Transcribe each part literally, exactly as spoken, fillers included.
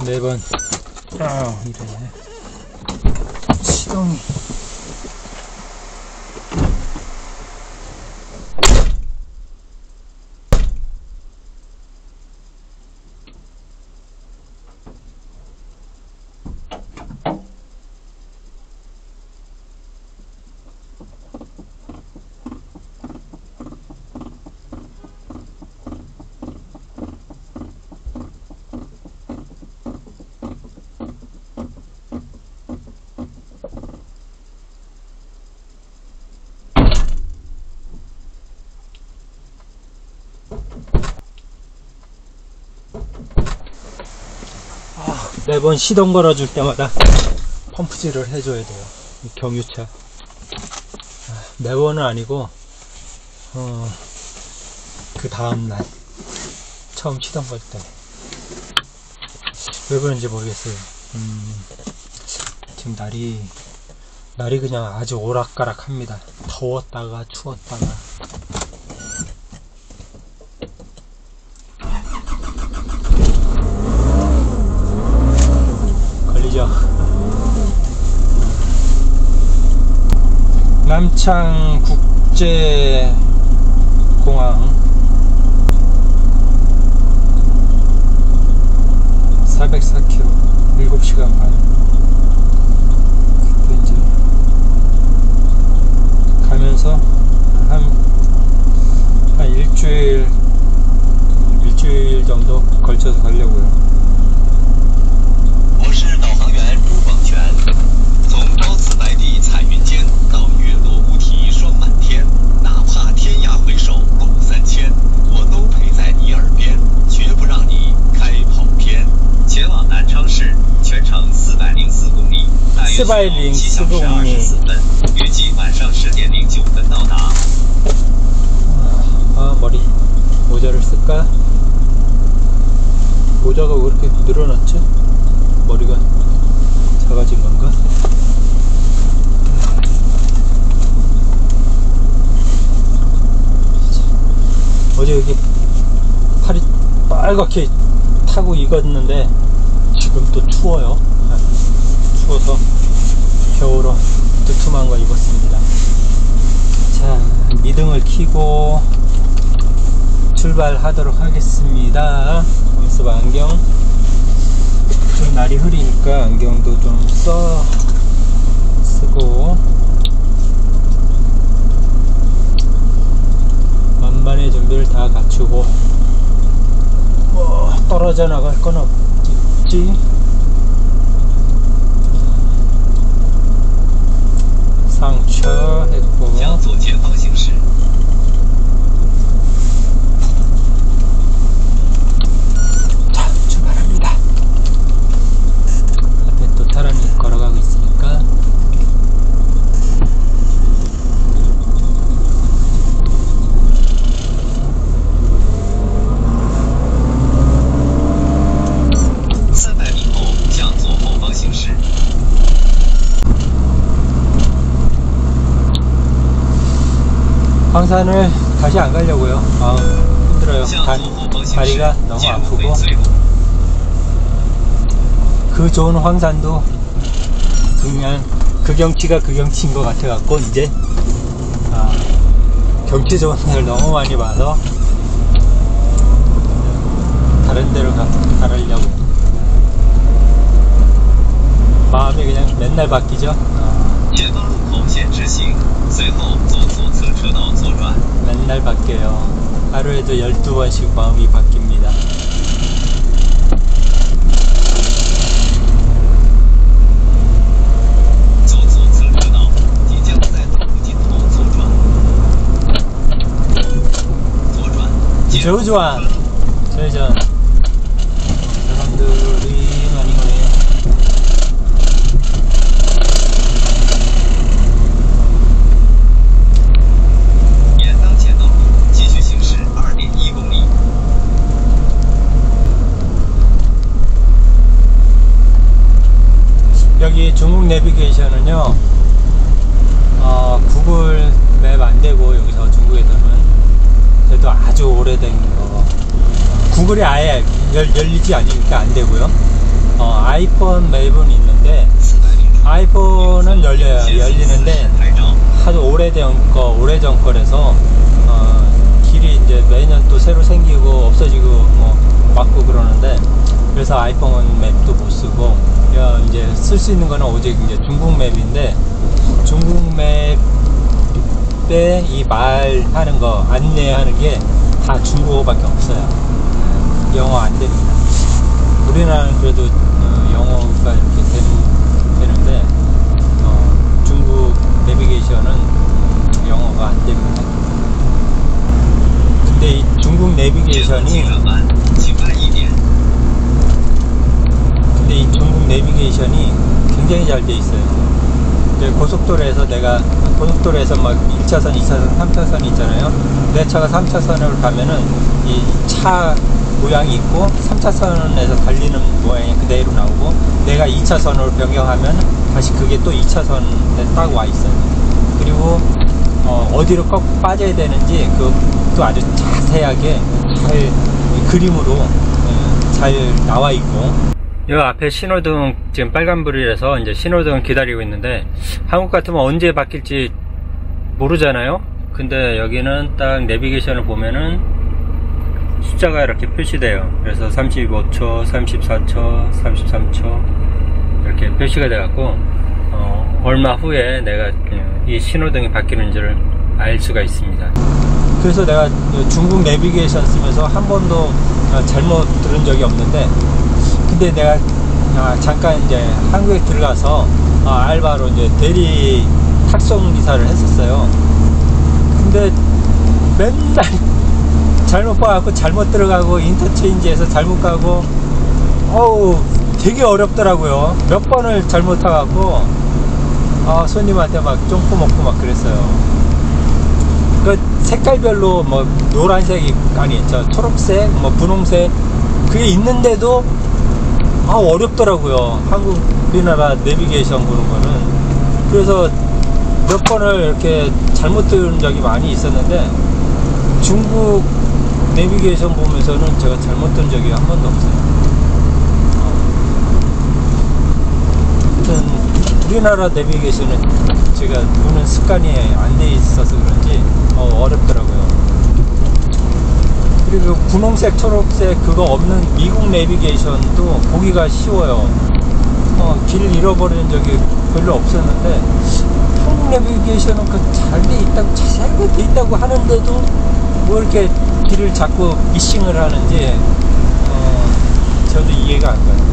매번 아 이래 시동이 매번 시동 걸어줄 때마다 펌프질을 해줘야 돼요. 이 경유차. 매번은 아니고, 어, 그 다음날. 처음 시동 걸 때. 왜 그런지 모르겠어요. 음, 지금 날이, 날이 그냥 아주 오락가락 합니다. 더웠다가 추웠다가. 남창국제공항 사백사 킬로미터 일곱 시간 반. 이제 가면서 한, 한 일주일 일주일 정도 걸쳐서 가려고요. 我是导航员朱广全，从朝辞白帝彩云间到月落乌啼霜满天，哪怕天涯回首路三千，我都陪在你耳边，绝不让你开跑偏。前往南昌市，全程四百零四公里，大约需要七小时二十四分，预计晚上十点零九分到达。 아, 머리 모자를 쓸까? 모자가 왜 이렇게 늘어났지? 머리가 작아진 건가? 어제 여기 팔이 빨갛게 타고 익었는데 지금 또 추워요. 추워서 겨울옷 두툼한 거 입었습니다. 자, 미등을 켜고 출발하도록 하겠습니다. 그래서 안경, 좀 날이 흐리니까 안경도 좀 써 쓰고 만반의 준비를 다 갖추고 뭐 떨어져 나갈 건 없겠지. 상처했고 자, 출발합니다. 앞에 또 사람이 걸어가고 있으니까 황산을 다시 안 가려고요. 아, 힘들어요. 다, 다리가 너무 아프고 그 좋은 황산도 그냥 그 경치가 그 경치인 것 같아 갖고 이제 아, 경치 좋은 데를 너무 많이 봐서 다른 데로 가, 가려고 마음이 그냥 맨날 바뀌죠. 아. 맨날 바뀌어요. 하루에도 열두 번씩 마음이 바뀝니다. 좌우전, 좌우전. 사람들이 많이 오네요. 여기 중국 내비게이션은요, 어, 구글 맵 안되고 여기서 중국에서는 그래도 아주 오래된 거 구글이 아예 열, 열리지 않으니까 안되고요. 어, 아이폰 맵은 있는데 아이폰은 열려요. 열리는데 하도 오래된 거, 오래전 거라서 어, 길이 이제 매년 또 새로 생기고 없어지고 뭐 맞고 그러는데, 그래서 아이폰 맵도 못 쓰고 야, 이제 쓸 수 있는 거는 오직 이제 중국 맵인데, 중국 맵에 이 말하는 거, 안내하는 게 다 중국어밖에 없어요. 영어 안 됩니다. 우리나라는 그래도 어, 영어가 이렇게 되는, 되는데 어, 중국 내비게이션은 영어가 안 됩니다. 근데 이 중국 내비게이션이 근데 이 중국 내비게이션이 굉장히 잘 돼 있어요. 고속도로에서 내가 고속도로에서 막 일 차선, 이 차선, 삼 차선 있잖아요. 내 차가 삼 차선으로 가면은 이 차 모양이 있고 삼 차선에서 달리는 모양이 그대로 나오고, 내가 이 차선으로 변경하면 다시 그게 또 이 차선에 딱 와 있어요. 그리고 어, 어디로 꼭 빠져야 되는지 그것도 아주 자세하게 잘 그림으로 예, 잘 나와 있고. 이 앞에 신호등 지금 빨간불이라서 이제 신호등 기다리고 있는데, 한국 같으면 언제 바뀔지 모르잖아요. 근데 여기는 딱 내비게이션을 보면은 숫자가 이렇게 표시돼요. 그래서 삼십오 초, 삼십사 초, 삼십삼 초 이렇게 표시가 돼갖고 어, 얼마 후에 내가 이 신호등이 바뀌는지를 알 수가 있습니다. 그래서 내가 중국 내비게이션 쓰면서 한 번도 잘못 들은 적이 없는데, 근데 내가 아, 잠깐 이제 한국에 들어가서 아, 알바로 이제 대리 탁송 기사를 했었어요. 근데 맨날 잘못 봐갖고 잘못 들어가고 인터체인지에서 잘못 가고 어우 되게 어렵더라고요. 몇 번을 잘못 타갖고 아, 손님한테 막 쫑포 먹고 막 그랬어요. 그 색깔별로 뭐 노란색이 아니 저 초록색 뭐 분홍색 그게 있는데도 아, 어렵더라고요. 한국, 우리나라 내비게이션 보는 거는. 그래서 몇 번을 이렇게 잘못 들은 적이 많이 있었는데, 중국 내비게이션 보면서는 제가 잘못 들은 적이 한 번도 없어요. 아무튼, 우리나라 내비게이션은 제가 보는 습관이 안 돼 있어서 그런지 어, 어렵더라고요. 그리고 분홍색, 초록색 그거 없는 미국 내비게이션도 보기가 쉬워요. 어, 길 잃어버리는 적이 별로 없었는데, 한국 내비게이션은 그 잘 돼 있다고, 잘 돼 있다고 하는데도 뭐 이렇게 길을 자꾸 미싱을 하는지 어, 저도 이해가 안 가요.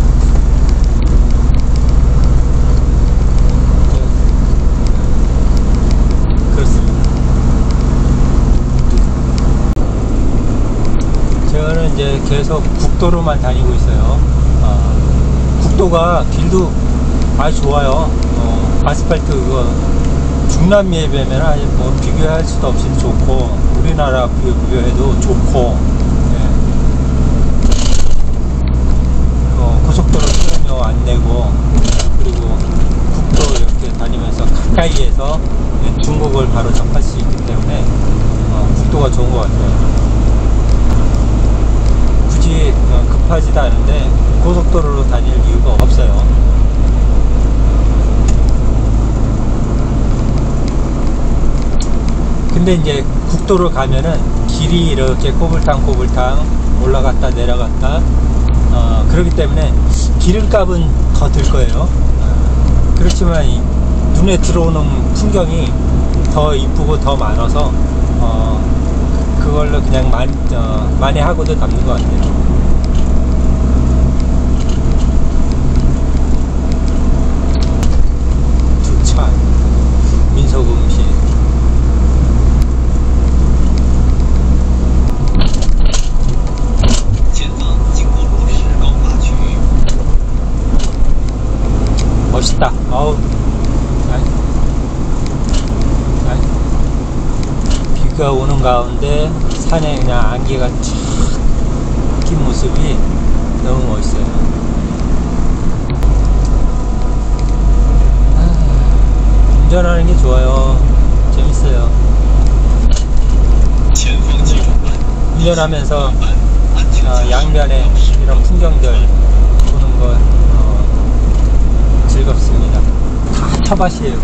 저는 이제 계속 국도로만 다니고 있어요. 어, 국도가 길도 아주 좋아요. 어, 아스팔트 그거 중남미에 비하면 아주 뭐 비교할 수도 없이 좋고, 우리나라 비교해도 좋고, 예. 어, 고속도로 수수료 안 내고, 그리고 국도 이렇게 다니면서 가까이에서 중국을 바로 접할 수 있기 때문에 어, 국도가 좋은 것 같아요. 급하지도 않은데 고속도로로 다닐 이유가 없어요. 근데 이제 국도로 가면은 길이 이렇게 꼬불탕 꼬불탕 올라갔다 내려갔다 어, 그렇기 때문에 기름값은 더 들 거예요. 어, 그렇지만 이 눈에 들어오는 풍경이 더 이쁘고 더 많아서 어, 그걸로 그냥 만, 어, 만회하고도 남는 것 같아요. 민속음식 멋있다. 어우, 아이, 아이, 비가 오는 가운데 산에 그냥 안개가 쫙 낀 모습이 너무 멋있어요. 운전하는 게 좋아요. 재밌어요. 운전하면서 어, 양면에 이런 풍경들 보는 거 어, 데가 없습니다. 다 차밭이에요.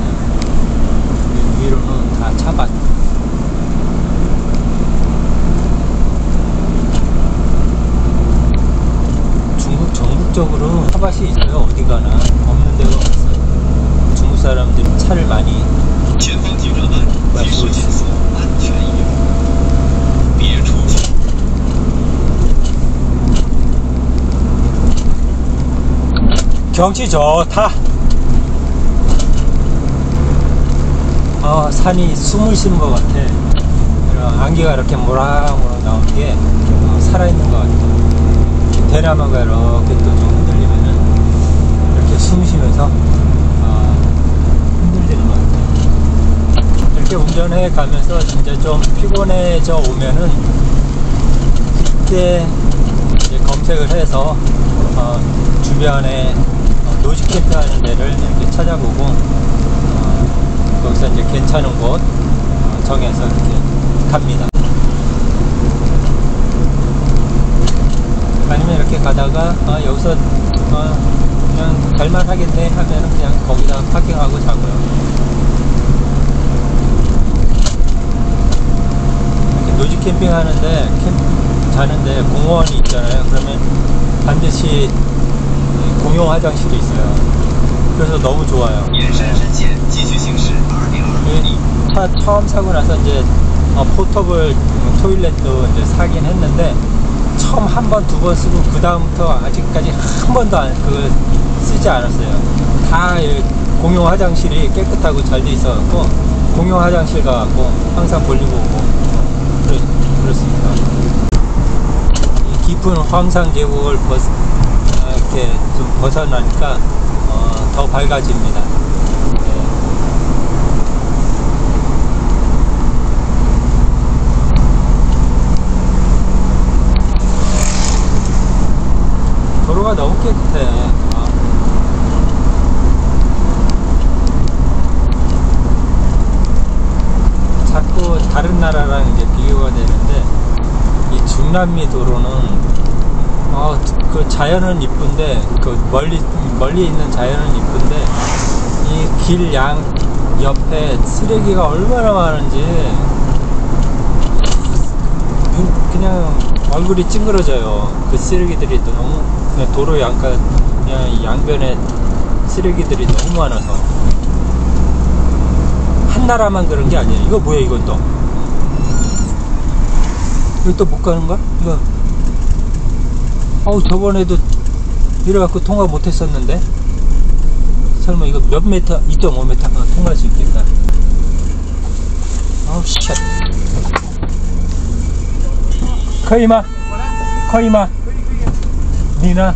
위로는 다 차밭. 중국 전국적으로 차밭이 있어요. 어디 가나 없는 데가 없어요. 중국 사람들이 차를 많이 마시고 있어요. 경치 좋다. 어, 산이 숨을 쉬는 것 같아. 안개가 이렇게 모락모락 나오는 게 어, 살아있는 것 같아. 대나무가 이렇게 또 좀 흔들리면은 이렇게 숨 쉬면서 어, 흔들리는 것 같아. 이렇게 운전해 가면서 진짜 좀 피곤해져 오면은 그때 이제 검색을 해서 어, 주변에 어, 노지 캠프하는 데를 이렇게 찾아보고 어, 거기서 이제 괜찮은 곳 어, 정해서 이렇게 갑니다. 아니면 이렇게 가다가 어, 여기서 어, 그냥 갈만 하겠네 하면은 그냥 거기다 파킹하고 자고요. 이렇게 노지 캠핑 하는데 캠 자는데 공원이 있잖아요. 그러면 반드시 공용 화장실이 있어요. 그래서 너무 좋아요. 차 처음 사고 나서 이제 어, 포터블 토일렛도 이제 사긴 했는데 처음 한 번, 두 번 쓰고 그 다음부터 아직까지 한 번도 안, 그 쓰지 않았어요. 다 공용 화장실이 깨끗하고 잘 돼 있어갖고 공용 화장실 가갖고 항상 볼일 보고 그렇, 그렇습니다. 이 깊은 황상 계곡을 벗, 이렇게 좀 벗어나니까 어, 더 밝아집니다. 네. 도로가 너무 깨끗해. 아. 자꾸 다른 나라랑 이제 비교가 되는데 이 중남미 도로는 어, 그 자연은 이쁜데 그 멀리 멀리 있는 자연은 이쁜데 이 길 양 옆에 쓰레기가 얼마나 많은지 그냥 얼굴이 찡그러져요. 그 쓰레기들이 너무 그냥 도로 양가 그냥 양변에 쓰레기들이 너무 많아서 한 나라만 그런 게 아니에요. 이거 뭐야 이건 또 여기 또 못 가는 거야? 이거 어우 저번에도 이래갖고 통과 못했었는데 설마 이거 몇 메타 이 점 오 미터가 통과할 수 있겠다. 아우 쉣. 可以吗？可以吗？你呢？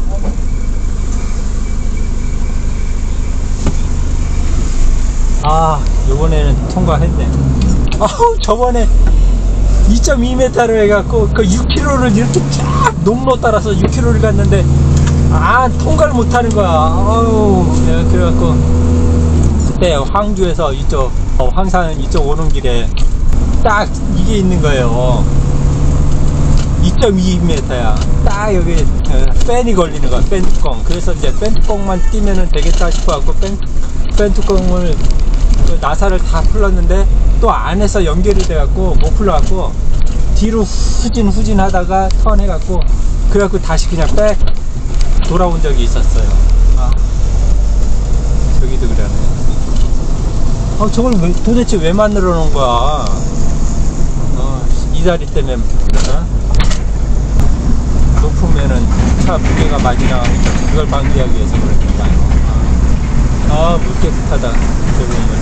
아, 요번에는 통과했네. 아우, 저번에 이 점 이 미터로 해갖고 그 육 킬로미터를 이렇게 쫙 농로 따라서 육 킬로미터를 갔는데 아, 통과를 못하는 거야. 아우, 내가 그래갖고 그때 황주에서 이쪽 어, 황산 이쪽 오는 길에 딱 이게 있는 거예요. 이 점 이 미터야. 딱 여기 팬이 걸리는 거야. 팬 뚜껑. 그래서 이제 팬 뚜껑만 끼면은 되겠다 싶어갖고 팬, 팬 뚜껑을 그 나사를 다 풀었는데 또 안에서 연결이 돼갖고 못 풀어갖고 뒤로 후진 후진 하다가 턴 해갖고 그래갖고 다시 그냥 백 돌아온 적이 있었어요. 아, 저기도 그러네. 아, 저걸 왜, 도대체 왜 만들어 놓은 거야? 어, 이 다리 때문에 그러나? 높으면은 차 무게가 많이 나가니까 그걸 방지하기 위해서 그랬던 거 아니야? 아, 물 깨끗하다. 저기